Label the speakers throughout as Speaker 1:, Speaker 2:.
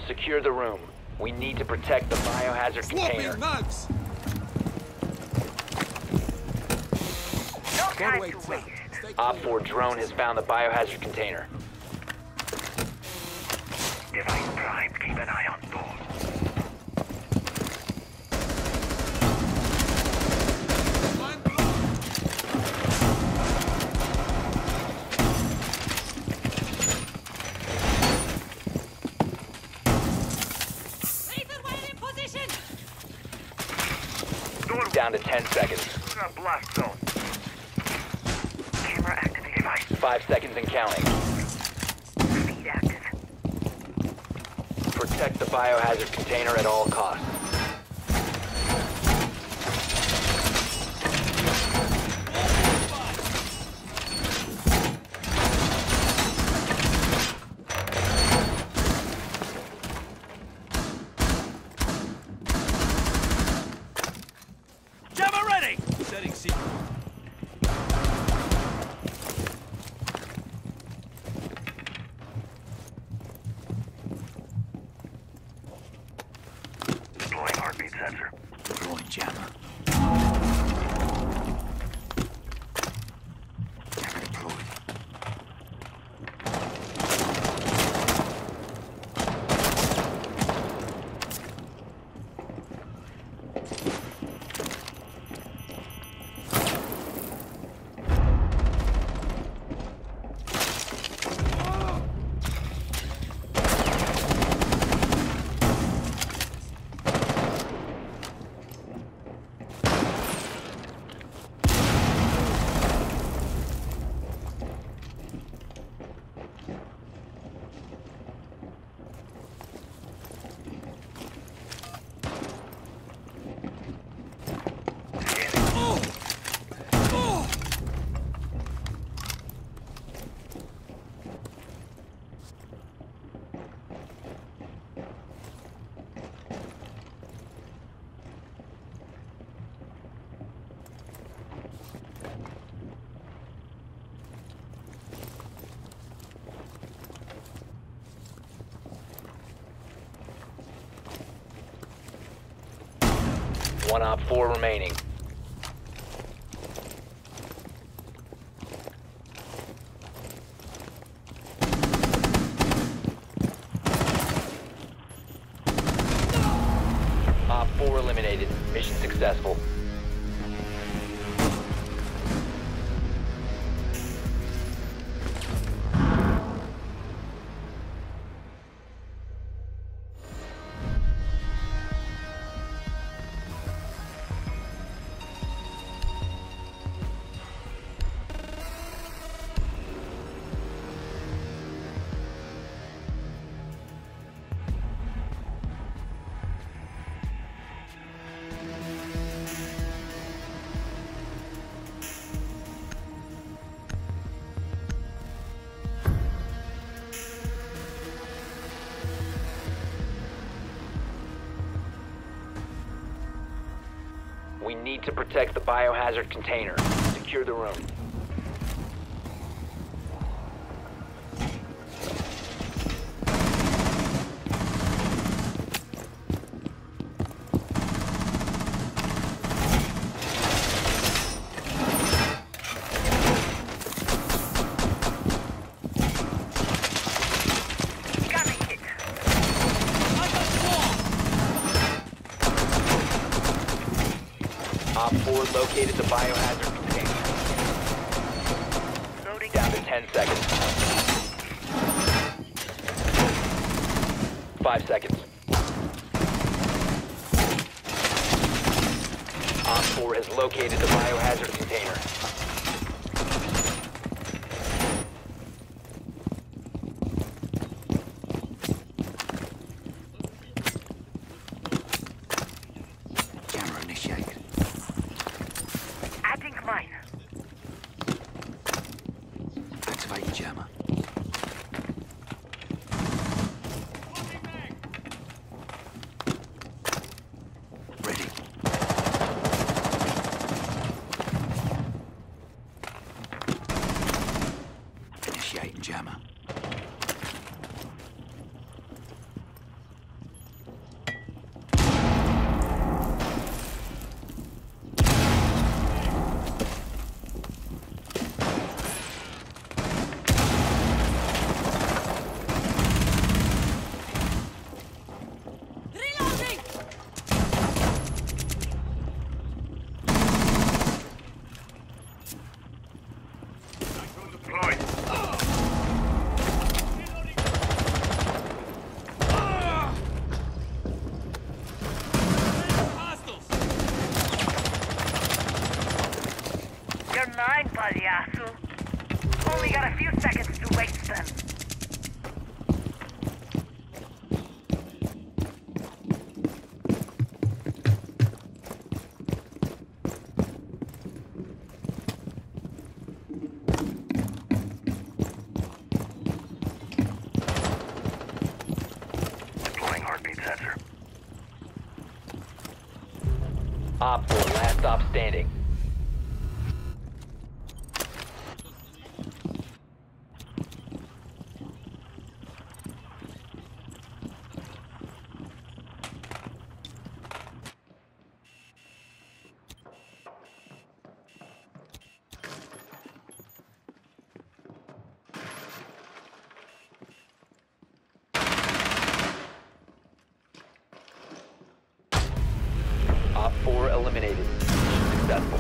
Speaker 1: Secure the room. We need to protect the biohazard container.
Speaker 2: Mugs!
Speaker 3: No time to waste.
Speaker 1: Op 4 drone has found the biohazard container.
Speaker 3: Device primed. Keep an eye on door.
Speaker 1: Down to 10 seconds.
Speaker 3: Blast zone. Camera activated. Device
Speaker 1: 5 seconds and counting.
Speaker 3: feed active.
Speaker 1: Protect the biohazard container at all costs.
Speaker 2: Jammer ready! Setting secret.
Speaker 3: Deploying heartbeat sensor.
Speaker 2: Deploying jammer.
Speaker 3: Jammer deployed.
Speaker 1: One Op 4 remaining. Op 4 eliminated. Mission successful. We need to protect the biohazard container. Secure the room.
Speaker 3: Gunning hit.
Speaker 1: Op 4 located the biohazard container.
Speaker 3: Loading.
Speaker 1: Down to 10 seconds. 5 seconds. Op 4 has located the biohazard container.
Speaker 2: Jammer initiated.
Speaker 3: Adding mine.
Speaker 2: Activating jammer. Ready. Initiating jammer.
Speaker 3: line, payaso. Only got a few seconds to waste then. Deploying heartbeat sensor.
Speaker 1: Op 4, last stop standing. Op 4 eliminated. Successful.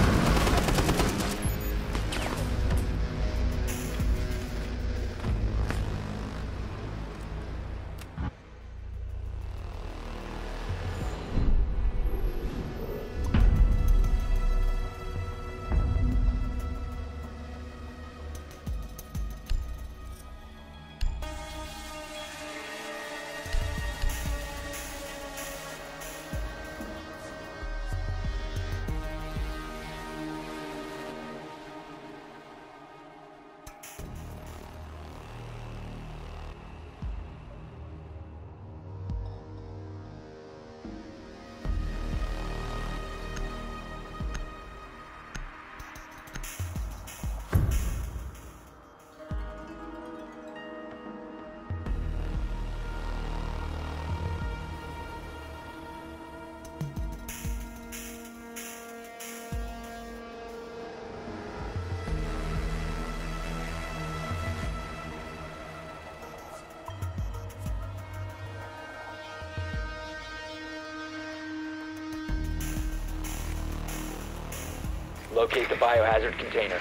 Speaker 1: Locate the biohazard container.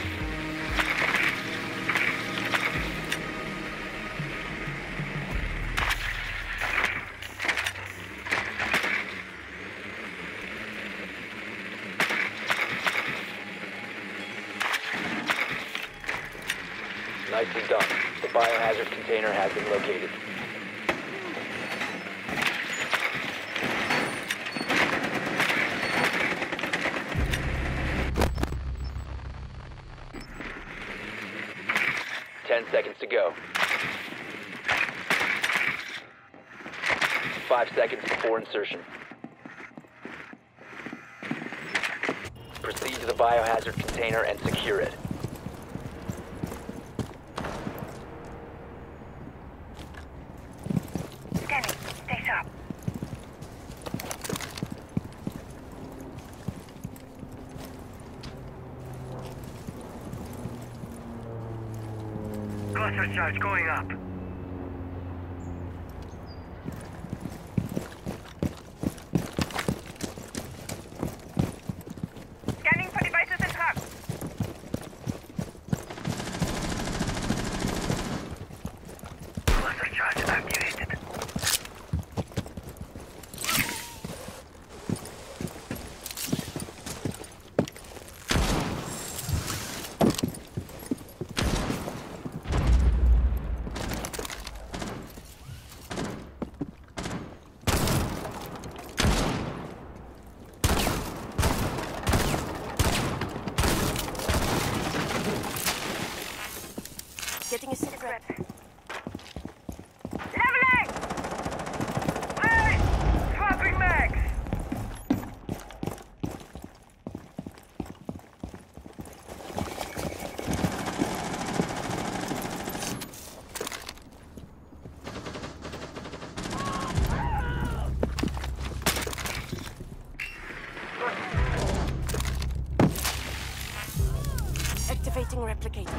Speaker 1: Nicely done. The biohazard container has been located. Seconds to go. 5 seconds before insertion. Proceed to the biohazard container and secure it.
Speaker 3: Scanning. Stay sharp. Cluster charge going up. Scanning for devices and trucks. Cluster charge activated.
Speaker 4: Getting a cigarette.
Speaker 3: Leveling! Hey! Swapping mags!
Speaker 4: Activating replicator.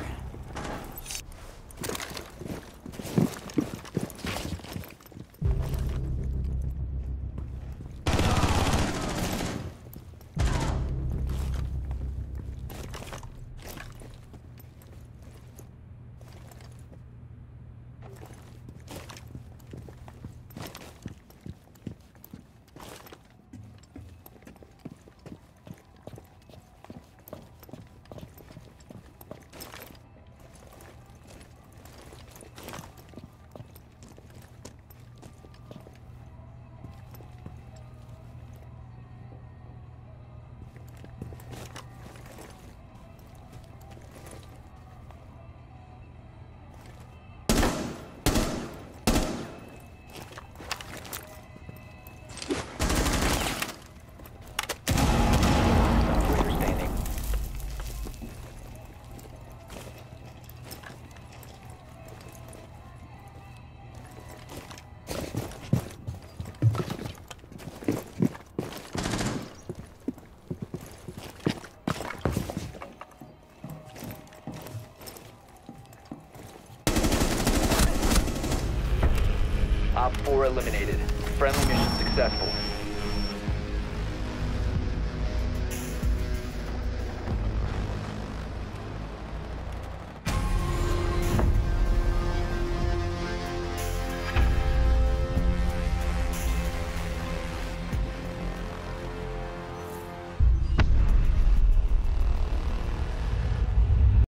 Speaker 1: eliminated. Friendly mission successful.